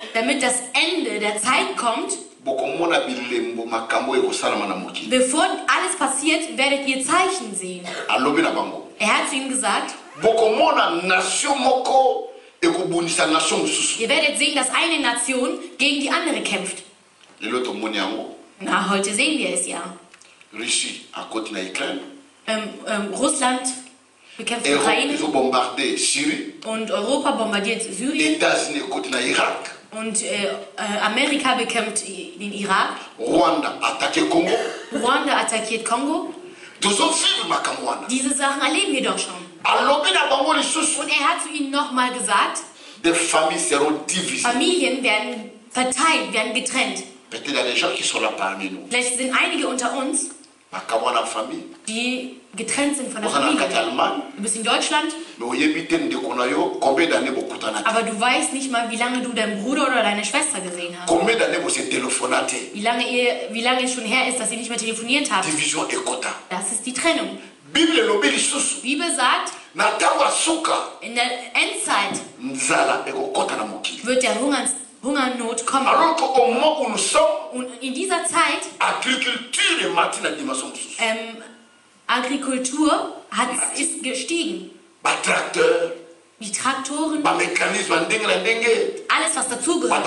damit das Ende der Zeit kommt, bevor alles passiert, werdet ihr Zeichen sehen. Er hat zu ihm gesagt, ihr werdet sehen, dass eine Nation gegen die andere kämpft. Na, heute sehen wir es ja. Russland bekämpft die Ukraine und Europa bombardiert Syrien und Amerika bekämpft den Irak. Ruanda attackiert Kongo. Diese Sachen erleben wir doch schon. Und er hat zu ihnen nochmal gesagt, Familien werden verteilt, werden getrennt. Vielleicht sind einige unter uns, die getrennt sind von der Familie. Du bist in Deutschland, aber du weißt nicht mal, wie lange du deinen Bruder oder deine Schwester gesehen hast. Wie lange es schon her ist, dass ihr nicht mehr telefoniert habt. Das ist die Trennung. Die Bibel sagt, in der Endzeit wird der Hungernot kommen. Und in dieser Zeit Agrikultur ist gestiegen. Die Traktoren, alles was dazugehört.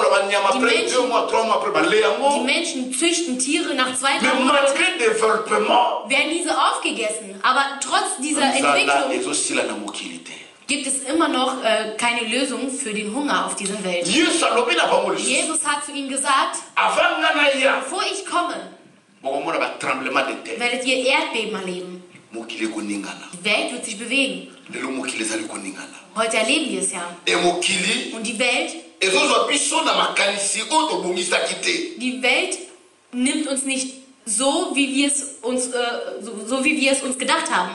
Die Menschen züchten Tiere nach 2-3 Monaten, werden diese aufgegessen. Aber trotz dieser Entwicklung gibt es immer noch keine Lösung für den Hunger auf dieser Welt. Jesus hat zu ihnen gesagt, bevor ich komme, werdet ihr Erdbeben erleben. Die Welt wird sich bewegen. Heute erleben wir es ja. Und die Welt nimmt uns nicht so, wie wir es uns gedacht haben.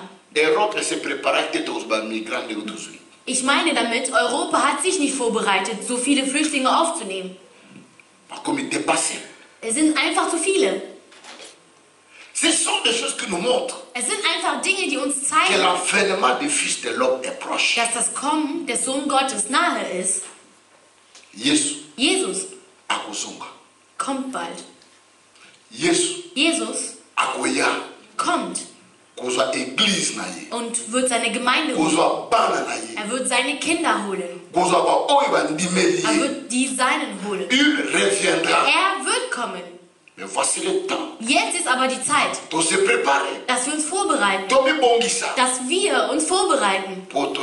Ich meine damit, Europa hat sich nicht vorbereitet, so viele Flüchtlinge aufzunehmen. Es sind einfach zu viele. Es sind einfach Dinge, die uns zeigen, dass das Kommen des Sohn Gottes nahe ist. Jesus kommt bald. Jesus kommt und wird seine Gemeinde holen. Er wird seine Kinder holen. Er wird die Seinen holen. Er wird kommen. Jetzt ist aber die Zeit, dass wir uns vorbereiten. Dass wir uns vorbereiten. Damit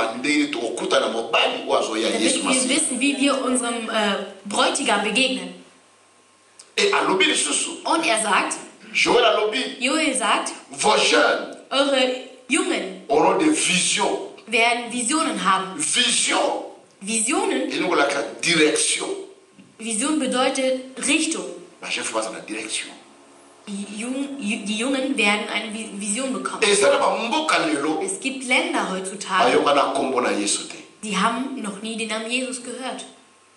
wir wissen, wie wir unserem Bräutigam begegnen. Und er sagt, Joel sagt, eure Jungen werden Visionen haben. Vision bedeutet Richtung. Die Jungen werden eine Vision bekommen. Es gibt Länder heutzutage, die haben noch nie den Namen Jesus gehört.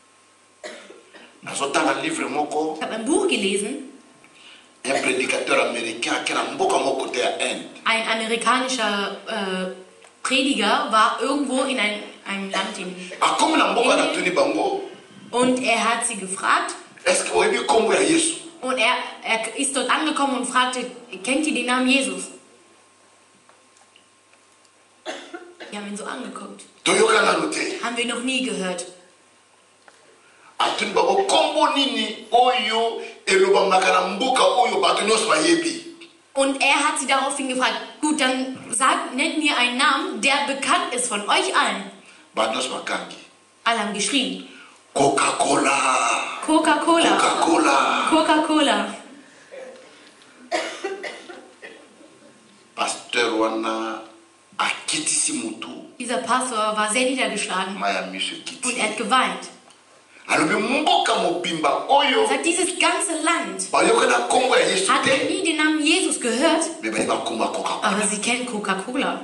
Ich habe ein Buch gelesen. Ein amerikanischer Prediger war irgendwo in einem Land in Indien. Und er hat sie gefragt. Und er ist dort angekommen und fragte, kennt ihr den Namen Jesus? Die haben ihn so angeguckt. Haben wir noch nie gehört. Und er hat sie daraufhin gefragt, gut, dann nennt mir einen Namen, der bekannt ist von euch allen. Alle haben geschrien. Coca-Cola. Coca-Cola. Coca-Cola. Coca-Cola. Dieser Pastor war sehr niedergeschlagen und er hat geweint. Er sagt, dieses ganze Land hat noch nie den Namen Jesus gehört, aber sie kennen Coca-Cola.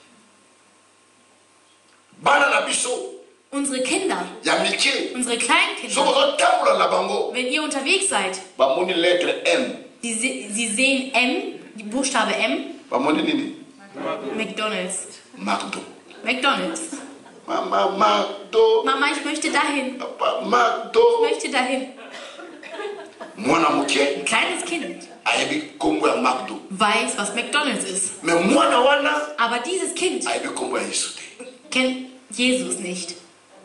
Unsere Kinder, unsere Kleinkinder, wenn ihr unterwegs seid, sie sehen M, die Buchstabe M, McDonald's. McDonald's. Mama, ich möchte dahin. Papa, Ich möchte dahin. Ein kleines Kind weiß, was McDonald's ist. Aber dieses Kind kennt Jesus nicht.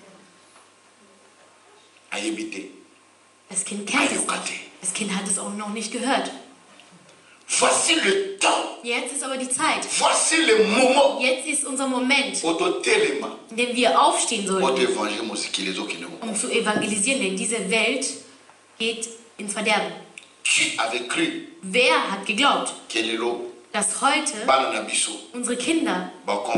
Das Kind kennt es nicht. Das Kind hat es auch noch nicht gehört. Voici le temps. Jetzt ist aber die Zeit. Voici le moment. Jetzt ist unser Moment, in dem wir aufstehen sollten, um zu evangelisieren. Denn diese Welt geht ins Verderben. Wer hat geglaubt, dass heute unsere Kinder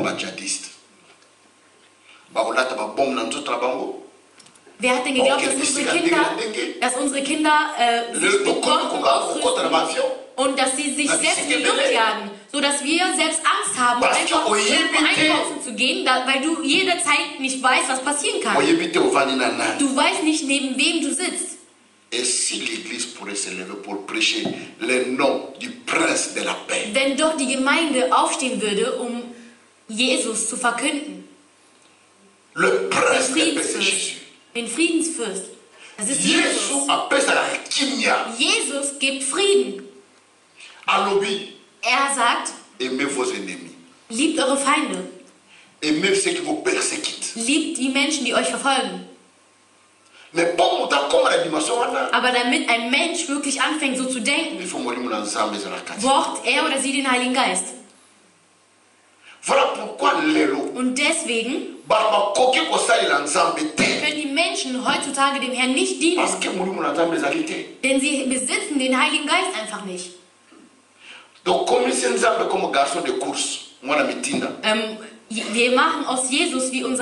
wer hat denn geglaubt, dass unsere Kinder sich mit Bomben ausrüsten und dass sie sich selbst in die Luft jagen, sodass wir selbst Angst haben, einfach einkaufen zu gehen, weil du jederzeit nicht weißt, was passieren kann. Du weißt nicht, neben wem du sitzt. Et si l'Église pourrait se lever pour prêcher le nom du Prince de la paix. Wenn doch die Gemeinde aufstehen würde, um Jesus zu verkünden. Le Prince de la paix, c'est Jésus. Den Friedensfürst. Das ist Jesus. Jesus gibt Frieden. Er sagt, aimez vos ennemis. Liebt eure Feinde. Aimez ceux qui vous persécutent. Liebt die Menschen, die euch verfolgen. Aber damit ein Mensch wirklich anfängt, so zu denken, braucht er oder sie den Heiligen Geist. Und deswegen können die Menschen heutzutage dem Herrn nicht dienen. Denn sie besitzen den Heiligen Geist einfach nicht. Wir machen aus Jesus wie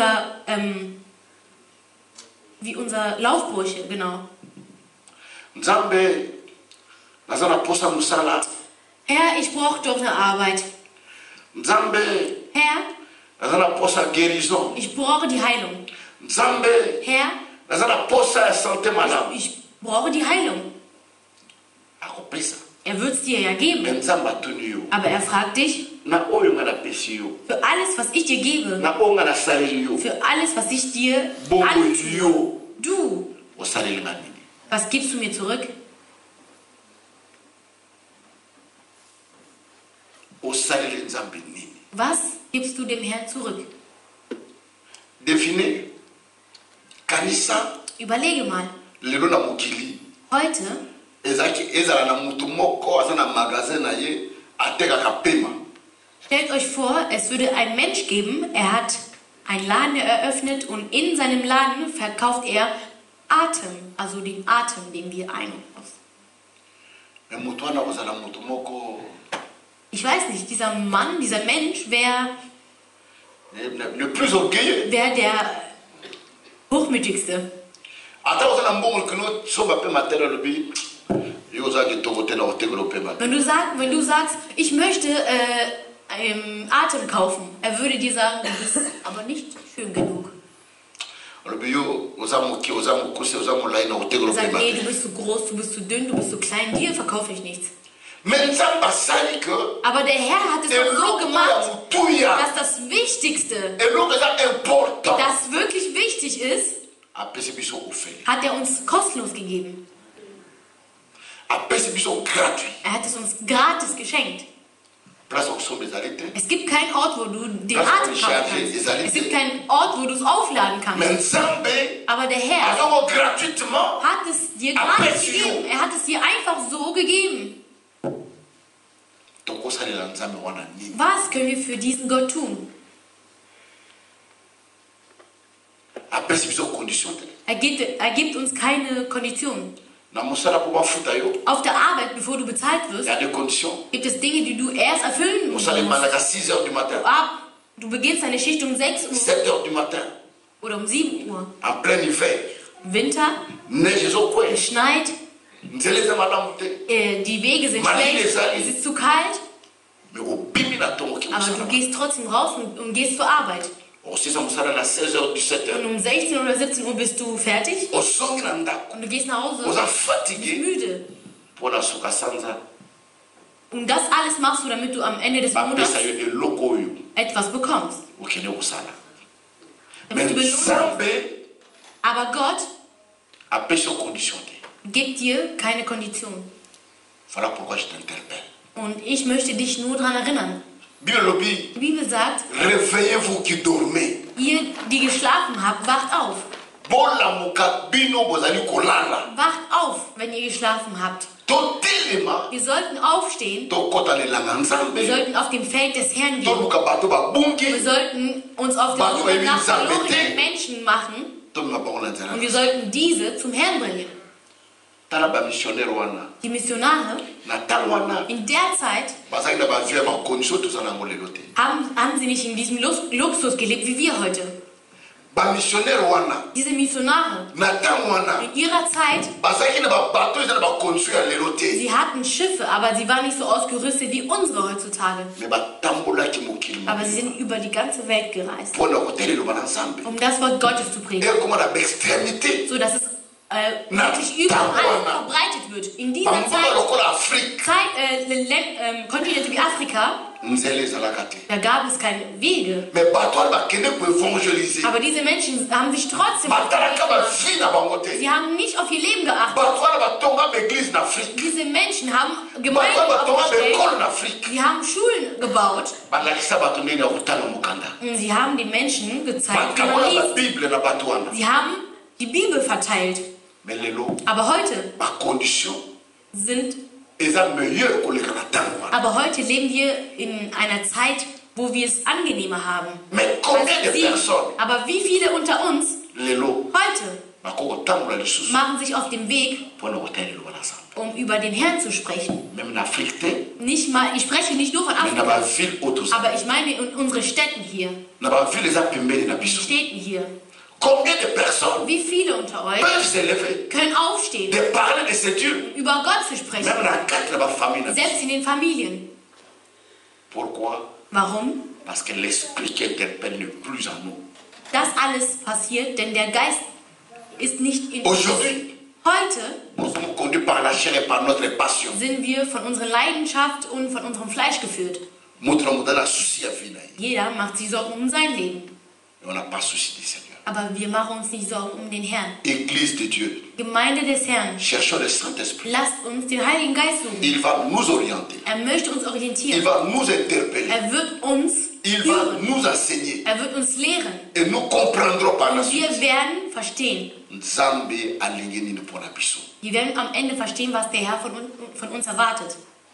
unser Laufbursche, genau. Herr, ich brauche doch eine Arbeit. Herr, ich brauche die Heilung. Herr, ich brauche die Heilung. Er wird es dir ja geben. Aber er fragt dich, für alles, was ich dir gebe, für alles, was ich dir antue, du, was gibst du mir zurück? Was gibst du dem Herrn zurück? Überlege mal. Heute stellt euch vor, es würde einen Mensch geben, er hat einen Laden eröffnet und in seinem Laden verkauft er Atem, also den Atem, den wir ein- und aus. Ich weiß nicht, dieser Mann, dieser Mensch wäre der hochmütigste. Wenn du sagst, ich möchte Atem kaufen, er würde dir sagen, du bist aber nicht schön genug. Er sagt, nee, du bist zu groß, du bist zu dünn, du bist zu klein, dir verkaufe ich nichts. Aber der Herr hat es auch so gemacht, dass das Wichtigste, das wirklich wichtig ist, hat er uns kostenlos gegeben. Er hat es uns gratis geschenkt. Es gibt keinen Ort, wo du den Atem kaufen kannst. Es gibt keinen Ort, wo du es aufladen kannst. Aber der Herr hat es dir gratis gegeben. Er hat es dir einfach so gegeben. Was können wir für diesen Gott tun? Er gibt uns keine Konditionen. Auf der Arbeit, bevor du bezahlt wirst, gibt es Dinge, die du erst erfüllen musst. Du beginnst deine Schicht um 6 Uhr oder um 7 Uhr. Winter, es schneit, die Wege sind schlecht, es ist zu kalt, aber du gehst trotzdem raus und gehst zur Arbeit. Und um 16 oder 17 Uhr bist du fertig und du gehst nach Hause und bist müde. Und das alles machst du, damit du am Ende des Monats etwas bekommst. damit du belohnt wirst. Aber Gott gibt dir keine Kondition. Voilà pourquoi je t'interpelle. Und ich möchte dich nur daran erinnern. Die Bibel sagt, réveillez-vous qui dormez. Ihr, die geschlafen habt, wacht auf. Wacht auf, wenn ihr geschlafen habt. Wir sollten aufstehen. Wir sollten auf dem Feld des Herrn gehen. Wir sollten uns auf der Suche nach verlorenen Menschen machen. Und wir sollten diese zum Herrn bringen. Die Missionare in der Zeit haben sie nicht in diesem Luxus gelebt wie wir heute. Diese Missionare in ihrer Zeit, sie hatten Schiffe, aber sie waren nicht so ausgerüstet wie unsere heutzutage. Aber sie sind über die ganze Welt gereist, um das Wort Gottes zu predigen, so dass es wirklich überall verbreitet wird. In dieser Zeit, Kontinente wie Afrika, da gab es keine Wege. Aber diese Menschen haben sich trotzdem sie haben nicht auf ihr Leben geachtet. Diese Menschen haben Gemeinden aufgestellt. Sie haben Schulen gebaut. Und sie haben den Menschen gezeigt, wie man liest. Sie haben die Bibel verteilt. Aber heute leben wir in einer Zeit, wo wir es angenehmer haben. Aber wie viele unter uns heute machen sich auf den Weg, um über den Herrn zu sprechen? Nicht mal, ich spreche nicht nur von Afrika, aber ich meine in unsere Städten hier. Die Städten hier. Wie viele unter euch können aufstehen, über Gott zu sprechen, selbst in den Familien? Warum? Das alles passiert, denn der Geist ist nicht in uns. Heute sind wir von unserer Leidenschaft und von unserem Fleisch geführt. Jeder macht sich Sorgen um sein Leben. Aber wir machen uns nicht Sorgen um den Herrn. Église de Dieu. Gemeinde des Herrn. Cherchons le Saint-Esprit. Lasst uns den Heiligen Geist suchen. Il va nous orienter. Er möchte uns orientieren. Il va nous interpeller. Er wird uns führen. Va nous enseigner. Er wird uns lehren. Et nous comprendrons par la suite. Und wir werden verstehen. Wir werden am Ende verstehen, was der Herr von uns erwartet.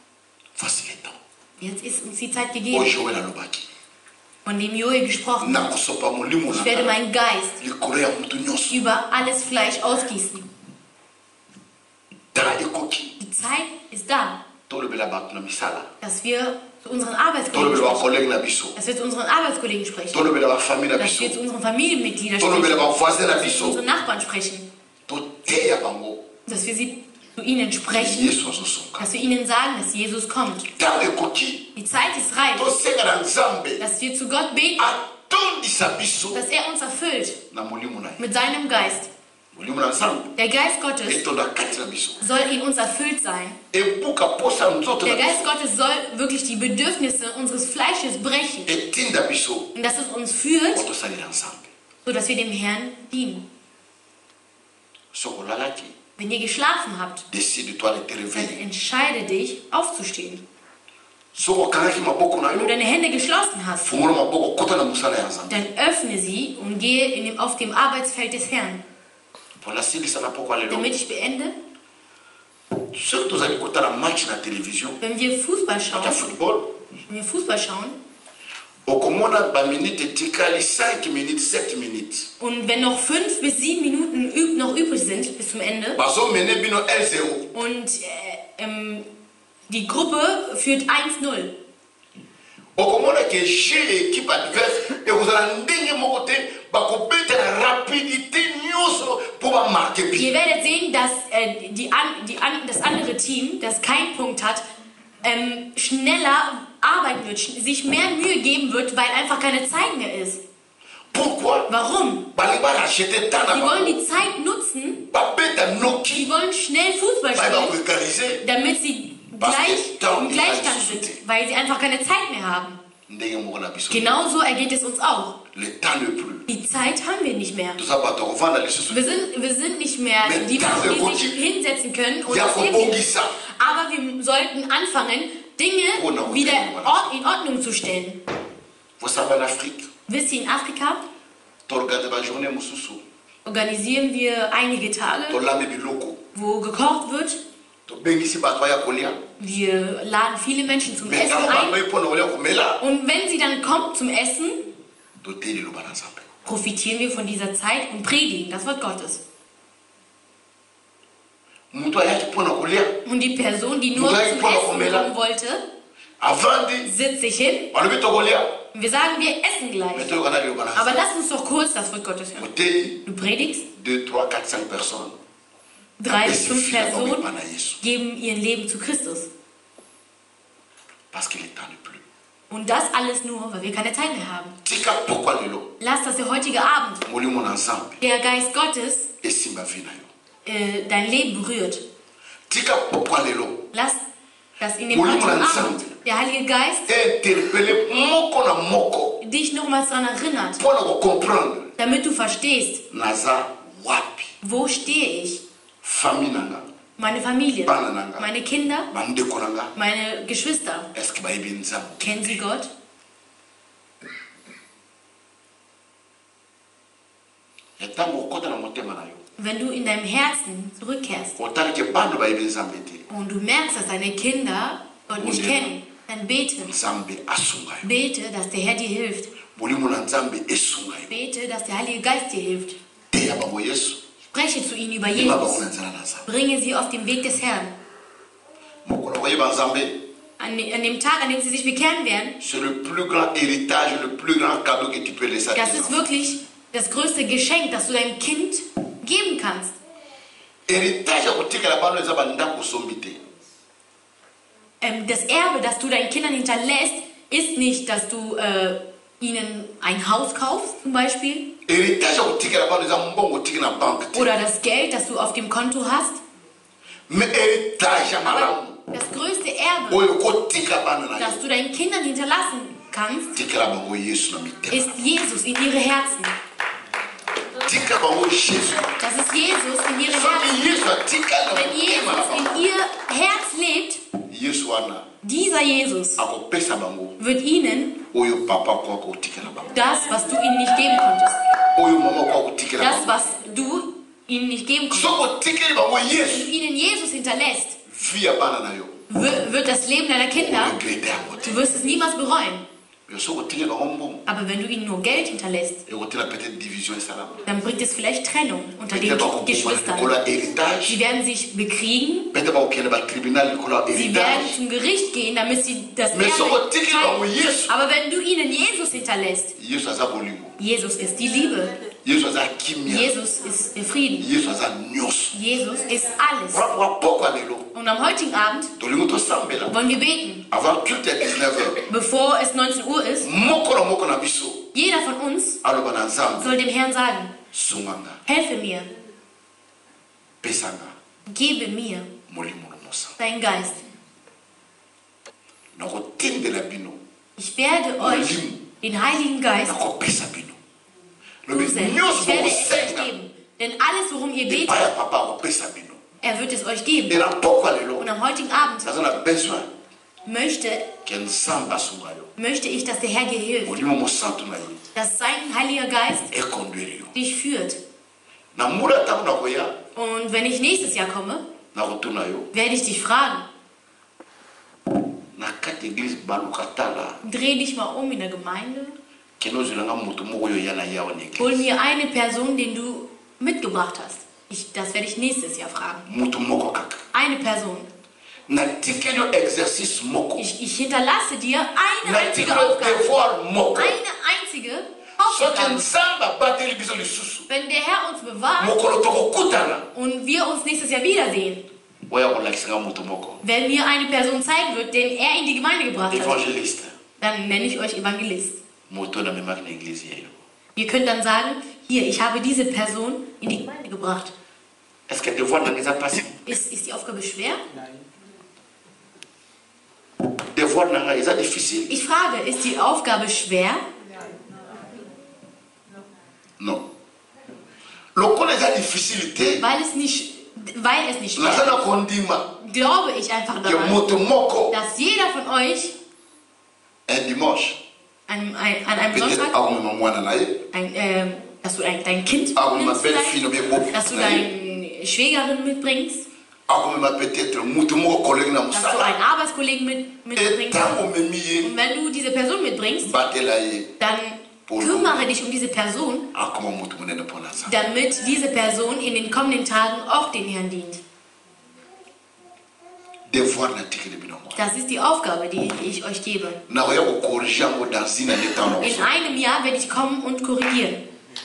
Jetzt ist uns die Zeit gegeben. Von dem Joel gesprochen hat. Ich werde meinen Geist über alles Fleisch ausgießen. Die Zeit ist da, dass wir zu unseren Arbeitskollegen sprechen. Dass wir zu unseren Arbeitskollegen sprechen. Dass wir zu unseren Familienmitgliedern sprechen. Dass wir zu unseren Nachbarn sprechen. Dass wir sie zu ihnen sprechen, dass wir ihnen sagen, dass Jesus kommt. Die Zeit ist reif, dass wir zu Gott beten, dass er uns erfüllt mit seinem Geist. Der Geist Gottes soll in uns erfüllt sein. Der Geist Gottes soll wirklich die Bedürfnisse unseres Fleisches brechen. Und dass es uns führt, sodass wir dem Herrn dienen. Wenn ihr geschlafen habt, dann entscheide dich, aufzustehen. Wenn du deine Hände geschlossen hast, dann öffne sie und gehe auf dem Arbeitsfeld des Herrn. Damit ich beende, wenn wir Fußball schauen, und wenn noch 5 bis 7 Minuten noch übrig sind bis zum Ende und die Gruppe führt 1-0, ihr werdet sehen, dass das andere Team, das keinen Punkt hat, schneller arbeiten wird, sich mehr Mühe geben wird, weil einfach keine Zeit mehr ist. Warum? Die wollen die Zeit nutzen, die wollen schnell Fußball spielen, damit sie im Gleichstand sind, weil sie einfach keine Zeit mehr haben. Genauso ergeht es uns auch. Le temps n'est plus. Die Zeit haben wir nicht mehr. Wir sind nicht mehr die Menschen, die sich hinsetzen können und das Leben. Aber wir sollten anfangen, Dinge wieder in Ordnung zu stellen. Wisst ihr, in Afrika organisieren wir einige Tage, wo gekocht wird. Wir laden viele Menschen zum Essen ein. Und wenn sie dann kommen zum Essen, profitieren wir von dieser Zeit und predigen das Wort Gottes. Und die Person, die nur zum Essen kommen wollte, sitzt sich hin. Wir sagen, wir essen gleich. Aber lass uns doch kurz das Wort Gottes hören. Du predigst. 2, 3, 4, 5 Personen. 3 bis 5 Personen geben ihr Leben zu Christus. Und das alles nur, weil wir keine Zeit mehr haben. Lass, dass der heutige Abend, der Geist Gottes, dein Leben berührt. Lass, dass in dem heutigen Abend der Heilige Geist dich nochmals daran erinnert, damit du verstehst, wo stehe ich? Meine Familie, meine Kinder, meine Geschwister. Kennen sie Gott? Wenn du in deinem Herzen zurückkehrst und du merkst, dass deine Kinder Gott nicht kennen, dann bete. Bete, dass der Herr dir hilft. Bete, dass der Heilige Geist dir hilft. Spreche zu ihnen über Jesus. Bringe sie auf den Weg des Herrn. An dem Tag, an dem sie sich bekehren werden, das ist wirklich das größte Geschenk, das du deinem Kind geben kannst. Das Erbe, das du deinen Kindern hinterlässt, ist nicht, dass du ihnen ein Haus kaufst, zum Beispiel. Oder das Geld, das du auf dem Konto hast. Aber das größte Erbe, das du deinen Kindern hinterlassen kannst, ist Jesus in ihre Herzen. Das ist Jesus in ihre Herzen. Wenn Jesus in ihr Herz lebt, dieser Jesus wird ihnen das, was du ihnen nicht geben konntest, das, was du ihnen nicht geben konntest, wenn du ihnen Jesus hinterlässt, wird das Leben deiner Kinder, du wirst es niemals bereuen. Aber wenn du ihnen nur Geld hinterlässt, dann bringt es vielleicht Trennung unter den Geschwistern. Sie werden sich bekriegen. Sie werden zum Gericht gehen, damit sie das Erbe teilen. Aber wenn du ihnen Jesus hinterlässt, Jesus ist die Liebe. Jesus ist der Frieden. Jesus ist alles. Und am heutigen Abend wollen wir beten. Bevor es 19 Uhr ist, jeder von uns soll dem Herrn sagen, helfe mir, gebe mir deinen Geist. Ich werde euch den Heiligen Geist zusenden. Ich werde es euch geben. Denn alles, worum ihr betet, er wird es euch geben. Und am heutigen Abend möchte ich, dass der Herr dir hilft. Dass sein Heiliger Geist dich führt. Und wenn ich nächstes Jahr komme, werde ich dich fragen. Dreh dich mal um in der Gemeinde. Hol mir eine Person, den du mitgebracht hast. Das werde ich nächstes Jahr fragen. Eine Person. Ich hinterlasse dir eine einzige Aufgabe. Eine einzige Aufgabe. Wenn der Herr uns bewahrt und wir uns nächstes Jahr wiedersehen, wenn mir eine Person zeigen wird, den er in die Gemeinde gebracht hat, dann nenne ich euch Evangelist. Ihr könnt dann sagen, hier, ich habe diese Person in die Gemeinde gebracht. Ist die Aufgabe schwer? Nein. Ich frage, ist die Aufgabe schwer? Non. Weil es nicht schwer ist, glaube ich einfach daran, dass jeder von euch an einem Sonntag, dass du dein Kind nimmst, dass du deine Schwägerin mitbringst, dass du einen Arbeitskollegen mitbringst. Und wenn du diese Person mitbringst, dann kümmere dich um diese Person, damit diese Person in den kommenden Tagen auch den Herrn dient. Das ist die Aufgabe, die ich euch gebe. In einem Jahr werde ich kommen und korrigieren.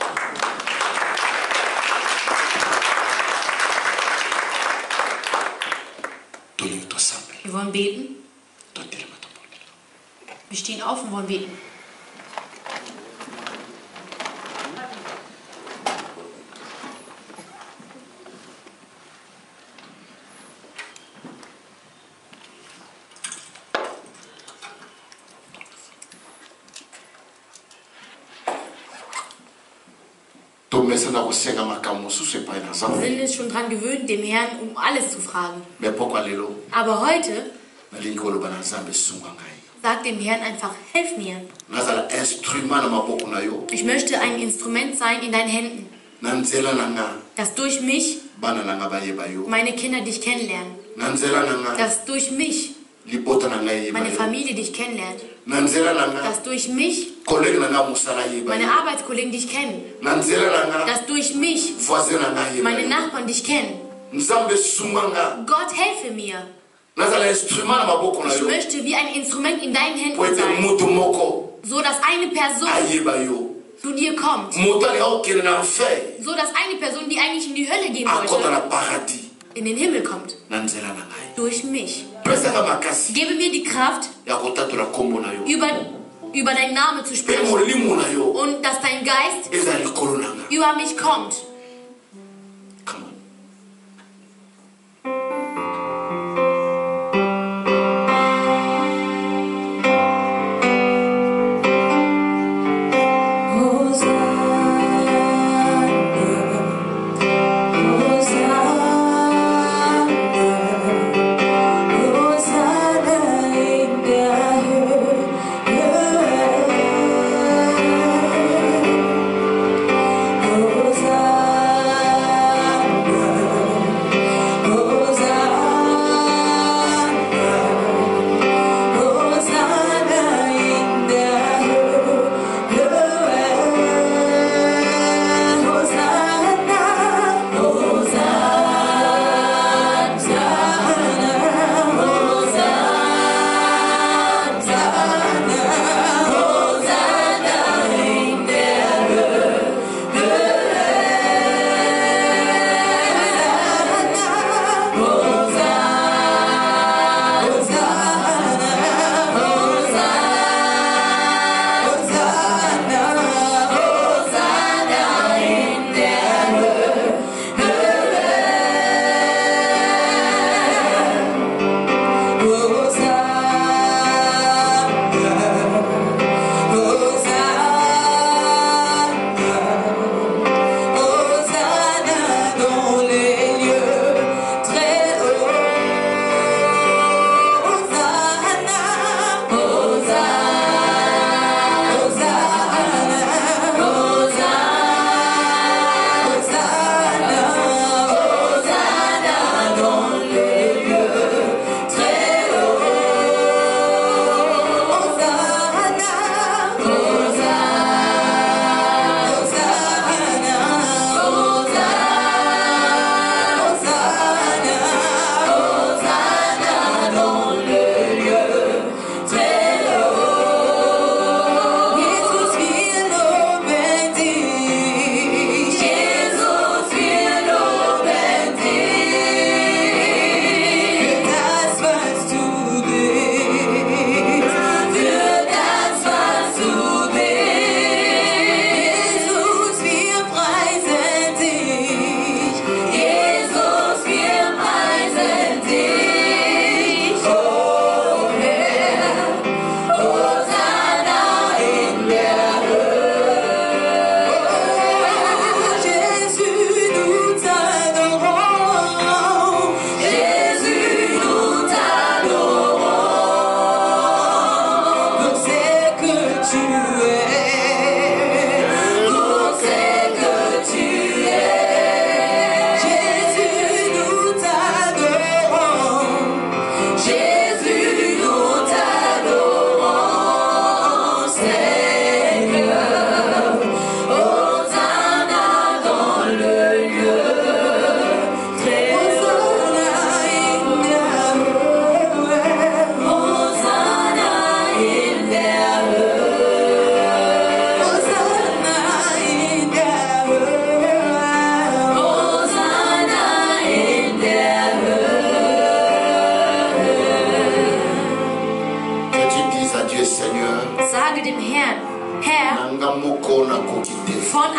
Wir wollen beten. Wir stehen auf und wollen beten. Wir sind jetzt schon daran gewöhnt, dem Herrn um alles zu fragen. Aber heute sagt dem Herrn einfach, hilf mir. Ich möchte ein Instrument sein in deinen Händen, dass durch mich meine Kinder dich kennenlernen, dass durch mich meine Familie dich kennenlernt, dass durch mich meine Arbeitskollegen dich kennen, dass durch mich meine Nachbarn dich kennen. Gott, helfe mir. Ich möchte wie ein Instrument in deinen Händen sein, so dass eine Person zu dir kommt, so dass eine Person, die eigentlich in die Hölle gehen wollte, in den Himmel kommt. Durch mich. Gebe mir die Kraft, über deinen Namen zu sprechen und dass dein Geist über mich kommt. Hosanna.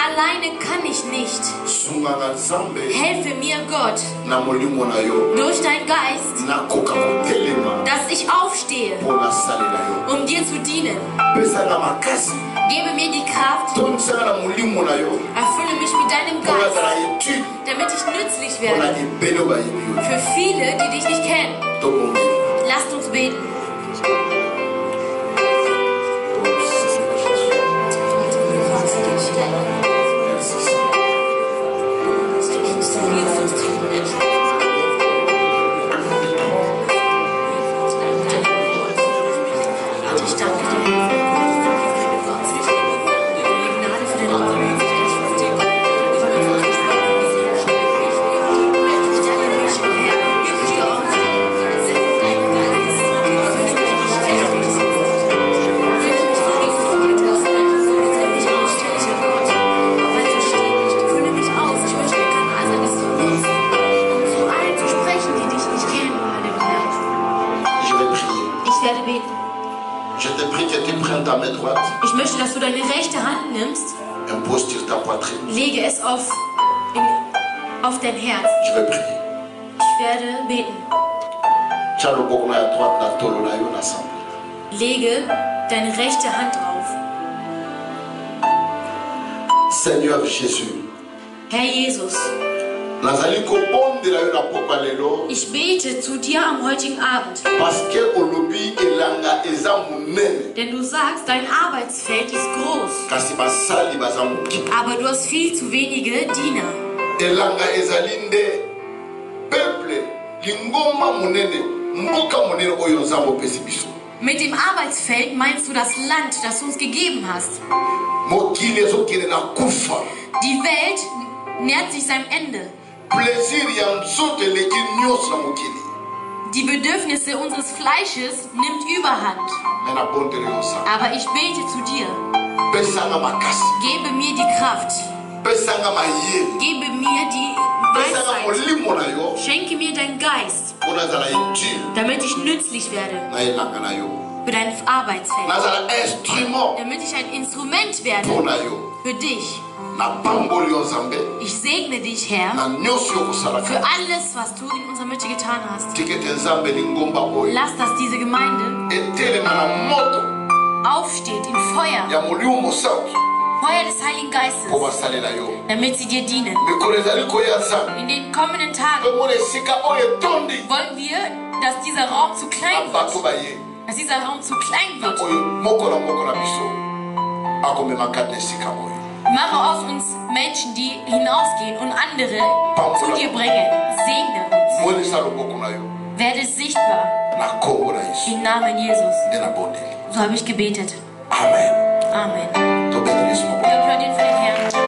Alleine kann ich nicht. Helfe mir, Gott, durch deinen Geist, dass ich aufstehe, um dir zu dienen. Gebe mir die Kraft, erfülle mich mit deinem Geist, damit ich nützlich werde für viele, die dich nicht kennen. Lasst uns beten. Ich möchte, dass du deine rechte Hand nimmst. Lege es auf dein Herz. Ich werde beten. Lege deine rechte Hand drauf. Seigneur Jésus. Herr Jesus. Ich bete zu dir am heutigen Abend. Denn du sagst, dein Arbeitsfeld ist groß. Aber du hast viel zu wenige Diener. Mit dem Arbeitsfeld meinst du das Land, das du uns gegeben hast. Die Welt nähert sich seinem Ende. Die Bedürfnisse unseres Fleisches nimmt Überhand. Aber ich bete zu dir. Gebe mir die Kraft. Gebe mir die Weisheit. Schenke mir deinen Geist, damit ich nützlich werde für dein Arbeitsfeld. Damit ich ein Instrument werde für dich. Ich segne dich, Herr, für alles, was du in unserer Mitte getan hast. Lass, dass diese Gemeinde aufsteht in Feuer. Feuer des Heiligen Geistes, damit sie dir dienen. In den kommenden Tagen wollen wir, dass dieser Raum zu klein wird. Dass dieser Raum zu klein wird. Mache aus uns Menschen, die hinausgehen und andere zu dir bringen. Segne uns. Werde sichtbar. Im Namen Jesus. So habe ich gebetet. Amen. Amen.